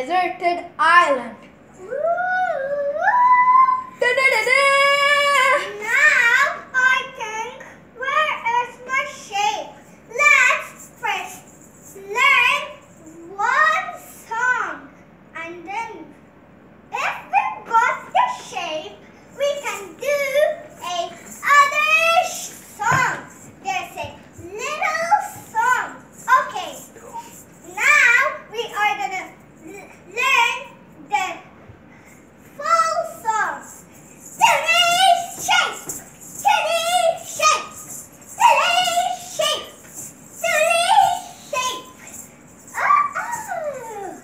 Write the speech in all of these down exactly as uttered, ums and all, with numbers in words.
deserted island. Now I think, where is my shape? Let's first learn one song, and then if we got the shape, we can do a other song. There's a little song. Okay, now we are gonna learn the full song. Silly shape, silly shape, silly shape, silly shape. Oh,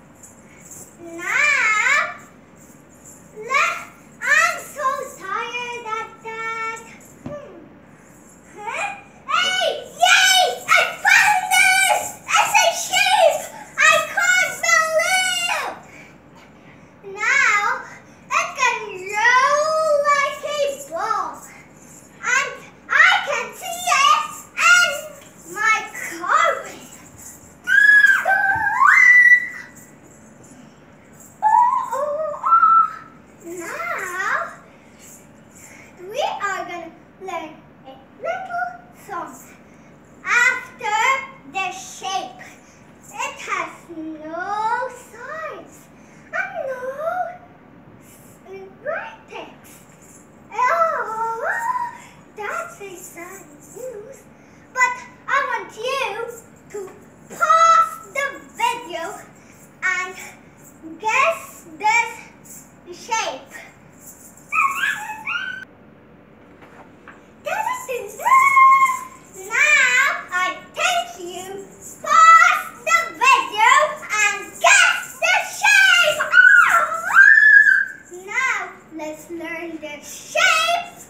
now let. I'm so tired at that. Hmm. Huh? Hey, yay! I found this! It's a shape! I can't believe! Now it can roll like a ball, and I can see it in my car. Now we are gonna learn a little song after the shape. It has no sides and no vertex. Oh, that's a sad news. But I want you to pause the video and guess this shape. Now I think you pause the video and guess the shape. Now let's learn the shape